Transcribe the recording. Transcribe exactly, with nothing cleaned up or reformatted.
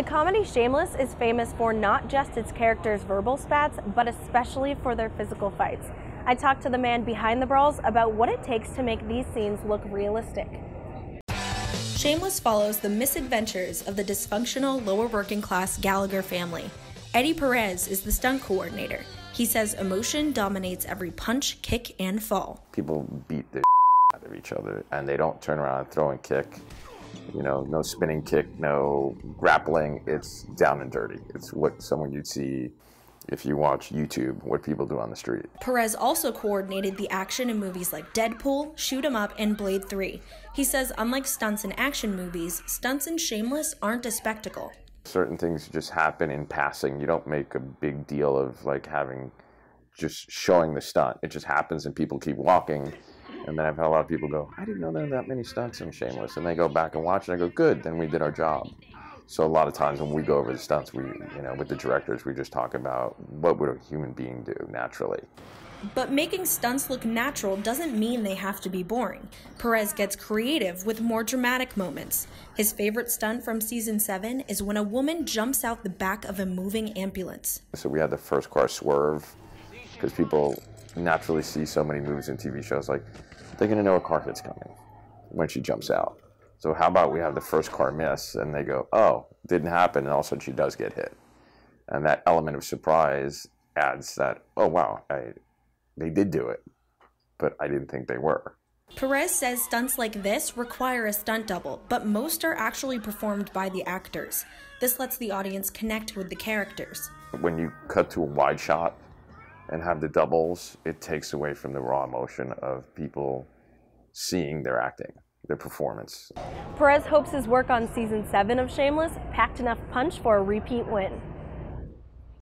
The comedy Shameless is famous for not just its characters' verbal spats, but especially for their physical fights. I talked to the man behind the brawls about what it takes to make these scenes look realistic. Shameless follows the misadventures of the dysfunctional, lower working class Gallagher family. Eddie Perez is the stunt coordinator. He says emotion dominates every punch, kick, and fall. People beat the out of each other, and they don't turn around and throw and kick. You know, no spinning kick, no grappling. It's down and dirty. It's what someone you'd see if you watch YouTube, what people do on the street. Perez also coordinated the action in movies like Deadpool, Shoot 'em Up, and Blade three. He says unlike stunts in action movies, stunts in Shameless aren't a spectacle. Certain things just happen in passing. You don't make a big deal of like having, just showing the stunt. It just happens and people keep walking. And then I've had a lot of people go, I didn't know there were that many stunts in Shameless. And they go back and watch and I go, good, then we did our job. So a lot of times when we go over the stunts, we, you know, with the directors, we just talk about what would a human being do naturally. But making stunts look natural doesn't mean they have to be boring. Perez gets creative with more dramatic moments. His favorite stunt from season seven is when a woman jumps out the back of a moving ambulance. So we had the first car swerve because people naturally see so many movies and T V shows like they're going to know a car hit's coming when she jumps out. So how about we have the first car miss and they go, oh, didn't happen, and all of a sudden she does get hit. And that element of surprise adds that, oh wow, I, they did do it, but I didn't think they were. Perez says stunts like this require a stunt double, but most are actually performed by the actors. This lets the audience connect with the characters. When you cut to a wide shot and have the doubles, it takes away from the raw emotion of people seeing their acting, their performance. Perez hopes his work on season seven of Shameless packed enough punch for a repeat win.